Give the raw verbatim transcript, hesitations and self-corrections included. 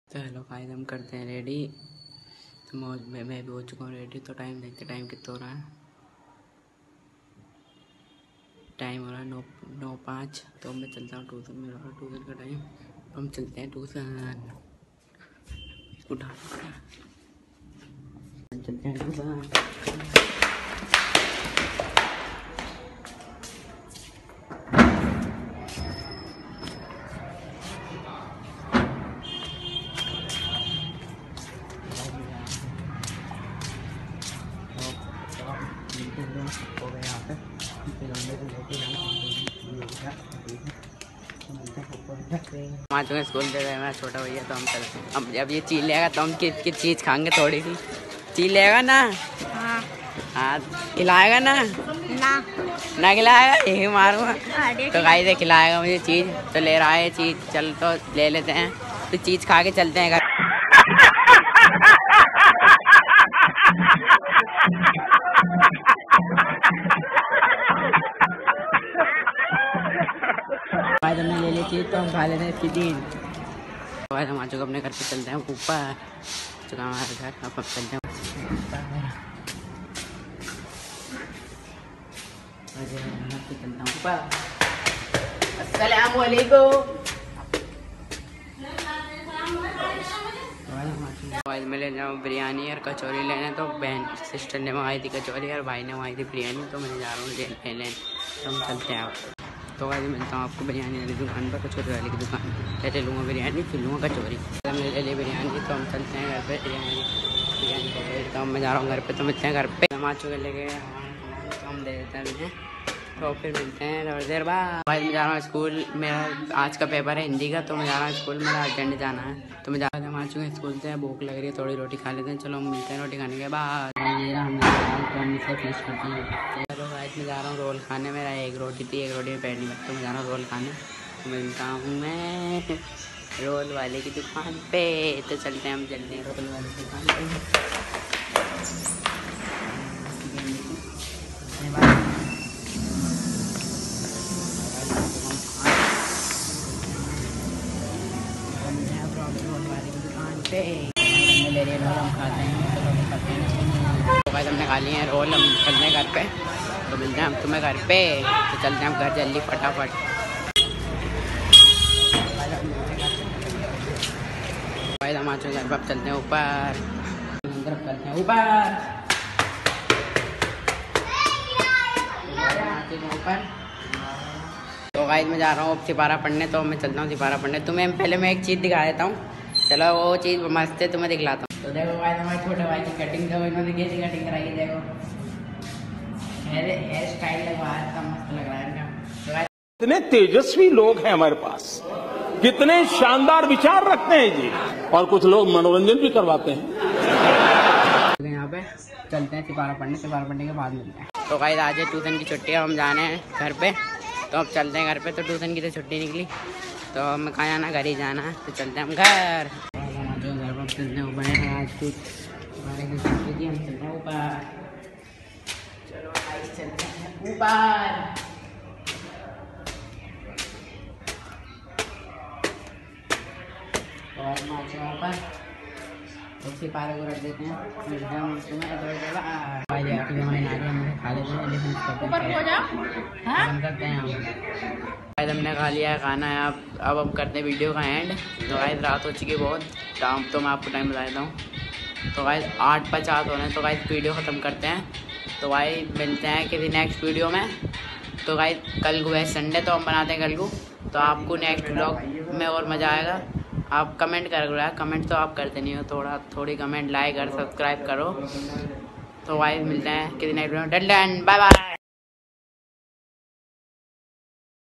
तो hello guys, हम करते हैं रेडी। तो मैं मैं भी हो चुका हूँ रेडी। तो टाइम देखते, टाइम कितना हो रहा है। टाइम हो रहा है नौ नौ पाँच। तो मैं चलता हूँ ट्यूशन में, रहा ट्यूशन का टाइम। हम चलते हैं ट्यूशन, उठा चलते हैं ट्यूशन। हो गए यहाँ पे पाँच में स्कूल दे रहे हैं छोटा भैया। तो हम चलते हैं। अब जब ये चीज लेगा तो हम किस किस चीज़ खाएंगे। थोड़ी सी चीज लेगा ना। हाँ हाँ, खिलाएगा ना ना ना खिलाएगा, यही मारूंगा। तो गाइस से खिलाएगा मुझे चीज़, तो ले रहा है चीज़। चल तो ले लेते हैं, तो चीज़ खा के चलते हैं घर। आज हमने ले ली चीज़, तो हम खा लेते हैं इसकी चीज़। आज हम आ चुके अपने घर पे, चलते हैं ऊपर। चुका हमारे घर, अब अब चलते हैं ऊपर। अस्सलाम वालेकुम। आज मैं ले जाऊँ बिरयानी और कचौरी लेने। तो बहन सिस्टर ने मंगाई थी कचौरी और भाई ने मंगाई थी बिरयानी। तो मैं जा रहा हूँ ले लेने। तो हम चलते हैं। तो आज मिलता हूँ आपको बिरयानी वाली दुकान पर, कचौरी वाली की दुकान पर। पहले लूँगा बिरयानी, फिर लूँगा कचौरी। हमने ले ली बिरयानी, तो हम चलते हैं घर पे। बिरयानी बिरयानी कचौरी, तो मैं जा रहा हूँ घर पे। तो मिलते हैं घर पे। हम आ चुके लेके, तो हम दे देते हैं उन्हें। तो फिर मिलते हैं थोड़ी देर बाद। आज मैं जा रहा हूँ स्कूल, मेरा आज का पेपर है हिंदी का। तो मैं जा रहा हूँ स्कूल, मेरा अर्जेंट जाना है। तो मैं जा रहा हूँ, हम आ चुके हैं स्कूल से। भूख लग रही है, थोड़ी रोटी खा लेते हैं। चलो हम मिलते हैं रोटी खाने के बाद। चलो आज मैं जा रहा हूँ रोल खाने। मेरा एक रोटी थी, एक रोटी में पेट नहीं लगता। तो मैं जा रहा हूँ रोल खाने। तो मिलता हूँ मैं रोल वाले की दुकान पे। तो चलते हैं हम, चलते हैं रोल वाले की दुकान पे। ले रही रोल, हम खाते हैं। तो रोल खाते हैं। तो भाई हमने खा लिए हैं रोल, हम चलते हैं घर पे। तो मिलते हैं हम तुम्हें घर पे। तो चलते हैं हम घर जल्दी फटाफट। भाई हम आ चुके घर पर, चलते हैं ऊपर। चलते हैं ऊपर ऊपर। तो गाइस मैं जा रहा हूँ अब सिपारा पढ़ने। तो मैं चलता हूँ सिपारा पढ़ने। तुम्हें पहले मैं एक चीज़ दिखा देता हूँ। चलो वो चीज़ मस्त है, तुम्हें दिखलाता हूँ। तो देखो गाइस, हमारे छोटे भाई की कटिंग देखो, इन्होंने कैसी कटिंग कराई है। देखो हेयर हेयर स्टाइल लगवाया, इतना मस्त लग रहा है इनका। कितने तेजस्वी लोग हैं हमारे पास, कितने शानदार विचार रखते हैं जी। और कुछ लोग मनोरंजन भी करवाते हैं। यहाँ पे चलते हैं सिपारा पढ़ने। सिपारा पढ़ने के बाद मिलते हैं। तो गाइस आज है ट्यूशन की छुट्टी, हम जाने हैं घर पे। तो अब चलते हैं घर पे। तो ट्यूशन की तो छुट्टी निकली, तो हमें कहाँ जाना, घर ही जाना है। तो चलते हैं हम घर। घर पर चलते हैं ऊपर। आज कुछ हमारे छुट्टी थी, हम चलते हैं ऊपर। चलो गाइस चलते हैं ऊपर। और हम आ चुके हैं ऊपर। तो सिपारे को रख देते हैं। मिलते हैं हम तुम्हें भाई जाके हमारी नारी हमने खा लेते हैं। लेकिन ऊपर हो जाओ, हम करते हैं हम। हमने खा लिया है खाना है। अब अब हम करते हैं वीडियो का एंड। तो गाइस रात हो चुकी है बहुत, टाइम तो मैं आपको टाइम बता देता हूँ। तो गाइस आठ पचास हो रहे हैं। तो गाइस वीडियो ख़त्म करते हैं। तो भाई मिलते हैं किसी नेक्स्ट वीडियो में। तो गाइस कल को है संडे, तो हम बनाते हैं कल को। तो आपको नेक्स्ट ब्लॉग में और मज़ा आएगा। आप कमेंट करो यार, कमेंट तो आप करते नहीं हो। थोड़ा थोड़ी कमेंट, लाइक और सब्सक्राइब करो। तो भाई मिलते हैं किसी नेक्स्ट वीडियो में। Done done, bye bye.